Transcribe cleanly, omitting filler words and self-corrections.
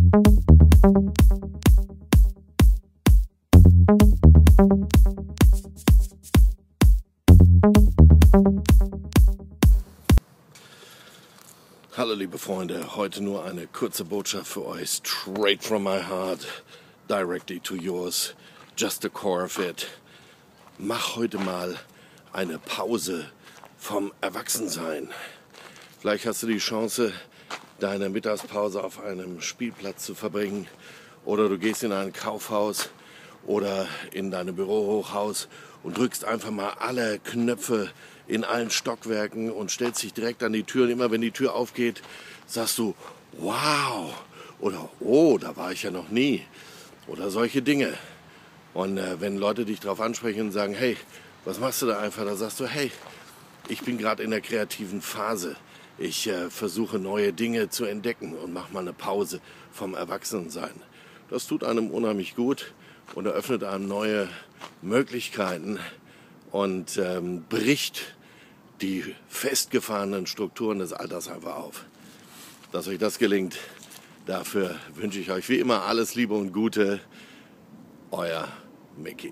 Hallo liebe Freunde, heute nur eine kurze Botschaft für euch, straight from my heart, directly to yours, just the core of it. Mach heute mal eine Pause vom Erwachsensein. Vielleicht hast du die Chance, deine Mittagspause auf einem Spielplatz zu verbringen, oder du gehst in ein Kaufhaus oder in dein Bürohochhaus und drückst einfach mal alle Knöpfe in allen Stockwerken und stellst dich direkt an die Tür. Und immer wenn die Tür aufgeht, sagst du, wow, oder oh, da war ich ja noch nie, oder solche Dinge. Und wenn Leute dich darauf ansprechen und sagen, hey, was machst du da einfach? Da sagst du, hey, ich bin gerade in der kreativen Phase. Ich versuche neue Dinge zu entdecken und mach mal eine Pause vom Erwachsenensein. Das tut einem unheimlich gut und eröffnet einem neue Möglichkeiten und bricht die festgefahrenen Strukturen des Alters einfach auf. Dass euch das gelingt, dafür wünsche ich euch wie immer alles Liebe und Gute. Euer Micky.